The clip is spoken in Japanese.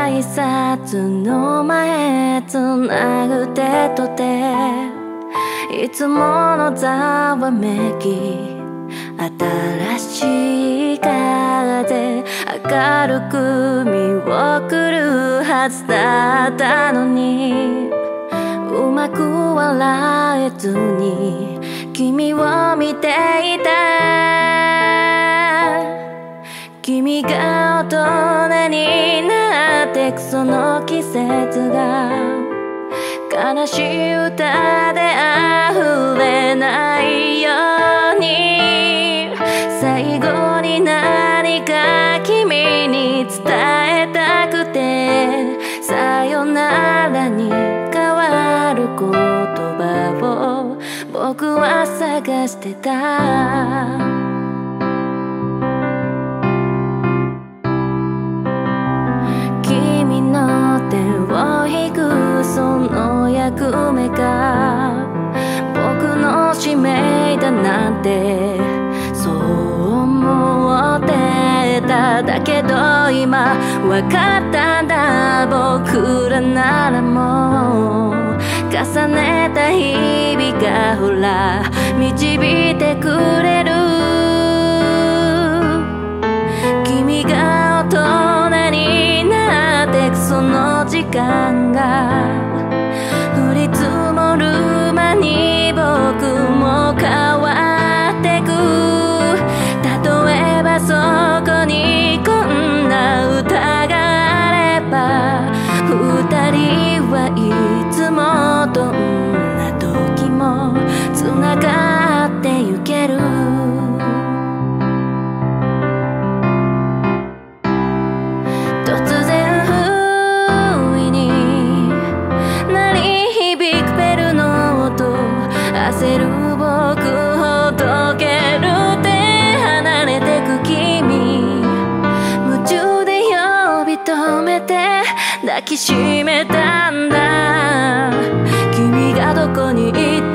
改札の前つなぐ手と手、いつものざわめき、新しい風明るく見送るはずだったのに、うまく笑えずに君を見ていた。君が大人になってくその季節が悲しい歌で溢れないように、最後に何か君に伝えたくて、さよならに変わる言葉を僕は探してた。君の手を引くその役目が僕の使命だなんてそう思ってた。だけど今わかったんだ、僕らならもう重ねた日々がほら導いてくれる。君が大人になってくその時間が降り積もる間に僕も変わってく。例えばそこにこんな歌があれば、二人はいつもどんな時もつながってゆける。突然不意に鳴り響くベルの音、焦る僕ほどける手離れてく君、夢中で呼び止めて抱きしめたんだ。君がどこに行った